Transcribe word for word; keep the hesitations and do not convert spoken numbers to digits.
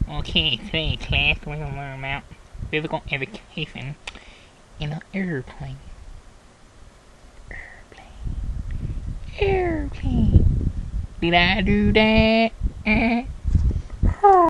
Okay, today class we're going to learn about physical education in an airplane. Airplane. Airplane. Did I do that?